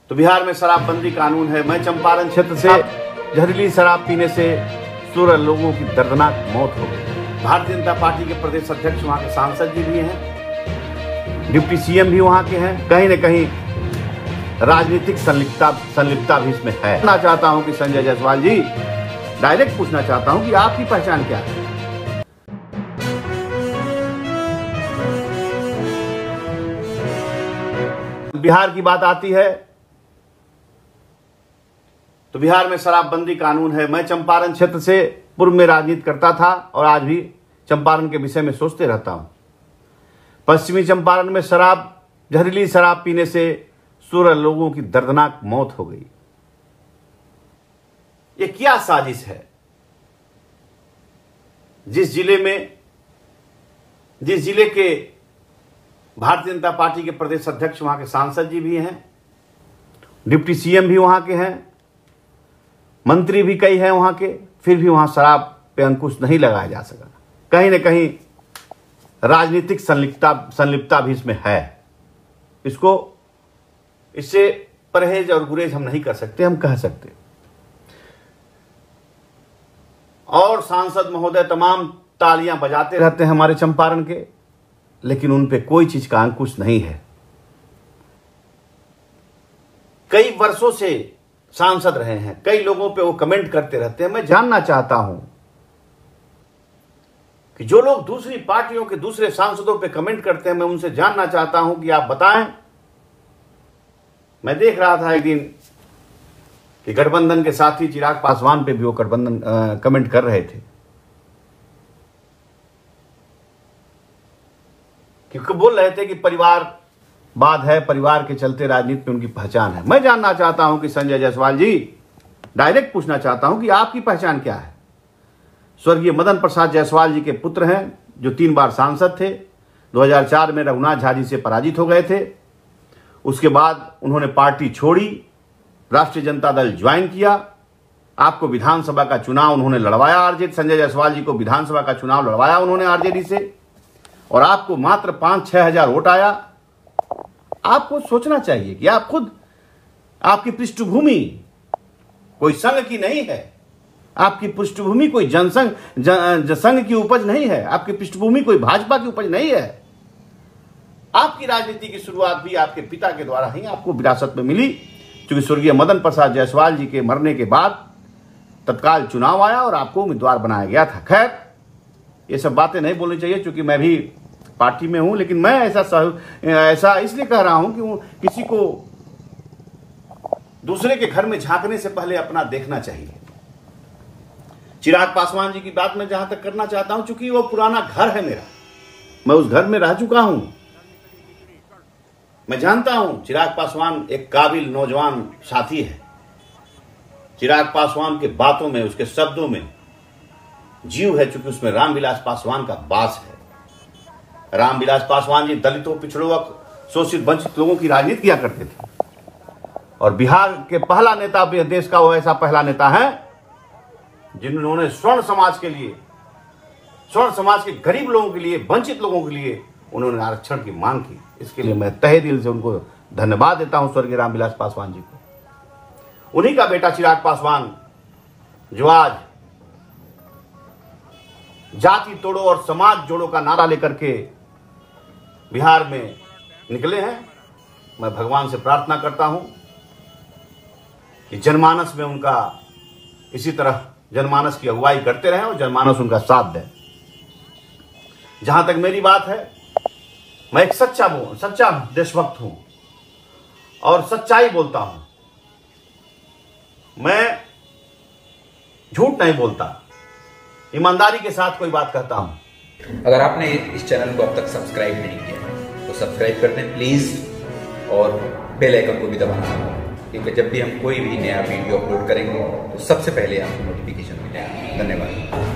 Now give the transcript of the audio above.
तो बिहार में शराबबंदी कानून है। मैं चंपारण क्षेत्र से जहरीली शराब पीने से 16 लोगों की दर्दनाक मौत हो गई। भारतीय जनता पार्टी के प्रदेश अध्यक्ष वहां के सांसद जी भी हैं, डिप्टी सीएम भी वहां के हैं। कहीं न कहीं राजनीतिक संलिप्तता भी इसमें है। पूछना चाहता हूं कि संजय जायसवाल जी, डायरेक्ट पूछना चाहता हूं कि आपकी पहचान क्या है? बिहार की बात आती है तो बिहार में शराबबंदी कानून है। मैं चंपारण क्षेत्र से पूर्व में राजनीति करता था और आज भी चंपारण के विषय में सोचते रहता हूं। पश्चिमी चंपारण में जहरीली शराब पीने से 16 लोगों की दर्दनाक मौत हो गई। ये क्या साजिश है? जिस जिले के भारतीय जनता पार्टी के प्रदेश अध्यक्ष वहां के सांसद जी भी हैं, डिप्टी सीएम भी वहां के हैं, मंत्री भी कई हैं वहां के, फिर भी वहां शराब पे अंकुश नहीं लगाया जा सका। कहीं न कहीं राजनीतिक संलिप्तता भी इसमें है। इससे परहेज और गुरेज हम नहीं कर सकते, हम कह सकते। और सांसद महोदय तमाम तालियां बजाते रहते हैं हमारे चंपारण के, लेकिन उन पे कोई चीज का अंकुश नहीं है। कई वर्षों से सांसद रहे हैं, कई लोगों पे वो कमेंट करते रहते हैं। मैं जानना चाहता हूं कि जो लोग दूसरी पार्टियों के दूसरे सांसदों पे कमेंट करते हैं, मैं उनसे जानना चाहता हूं कि आप बताएं। मैं देख रहा था एक दिन कि गठबंधन के साथी चिराग पासवान पे भी वो कमेंट कर रहे थे, क्योंकि बोल रहे थे कि परिवारवाद है, परिवार के चलते राजनीति में उनकी पहचान है। मैं जानना चाहता हूं कि संजय जायसवाल जी, डायरेक्ट पूछना चाहता हूं कि आपकी पहचान क्या है? स्वर्गीय मदन प्रसाद जायसवाल जी के पुत्र हैं, जो 3 बार सांसद थे। 2004 में रघुनाथ झा जी से पराजित हो गए थे। उसके बाद उन्होंने पार्टी छोड़ी, राष्ट्रीय जनता दल ज्वाइन किया। आपको विधानसभा का चुनाव उन्होंने लड़वाया, आरजेडी। संजय जायसवाल जी को विधानसभा का चुनाव लड़वाया उन्होंने आरजेडी से, और आपको मात्र 5-6 हजार वोट आया। आपको सोचना चाहिए कि आप खुद, आपकी पृष्ठभूमि कोई संघ की नहीं है, आपकी पृष्ठभूमि कोई संघ की उपज नहीं है, आपकी पृष्ठभूमि कोई भाजपा की उपज नहीं है। आपकी राजनीति की शुरुआत भी आपके पिता के द्वारा ही आपको विरासत में मिली, क्योंकि स्वर्गीय मदन प्रसाद जायसवाल जी के मरने के बाद तत्काल चुनाव आया और आपको उम्मीदवार बनाया गया था। खैर, ये सब बातें नहीं बोलनी चाहिए, क्योंकि मैं भी पार्टी में हूं, लेकिन मैं ऐसा इसलिए कह रहा हूं कि किसी को दूसरे के घर में झांकने से पहले अपना देखना चाहिए। चिराग पासवान जी की बात मैं जहां तक करना चाहता हूं, चूंकि वो पुराना घर है मेरा, मैं उस घर में रह चुका हूं। मैं जानता हूं चिराग पासवान एक काबिल नौजवान साथी है। चिराग पासवान के बातों में, उसके शब्दों में जीव है, चूंकि उसमें रामविलास पासवान का वास है। रामविलास पासवान जी दलितों, पिछड़ों, शोषित वंचित लोगों की राजनीति किया करते थे, और बिहार के पहला नेता, देश का वो ऐसा पहला नेता है जिन्होंने स्वर्ण समाज के गरीब लोगों के लिए, वंचित लोगों के लिए उन्होंने आरक्षण की मांग की। इसके लिए मैं तहे दिल से उनको धन्यवाद देता हूं, स्वर्गीय रामविलास पासवान जी को। उन्हीं का बेटा चिराग पासवान, जो आज जाति तोड़ो और समाज जोड़ो का नारा लेकर के बिहार में निकले हैं। मैं भगवान से प्रार्थना करता हूं कि जनमानस में उनका इसी तरह जनमानस की अगुवाई करते रहें और जनमानस उनका साथ दें। जहां तक मेरी बात है, मैं एक सच्चा देशभक्त हूं और सच्चाई बोलता हूं। मैं झूठ नहीं बोलता, ईमानदारी के साथ कोई बात कहता हूं। अगर आपने इस चैनल को अब तक सब्सक्राइब नहीं किया तो सब्सक्राइब कर दें प्लीज, और बेल आइकन को भी दबाना, क्योंकि जब भी हम कोई भी नया वीडियो अपलोड करेंगे तो सबसे पहले आपको नोटिफिकेशन मिलेगा। धन्यवाद।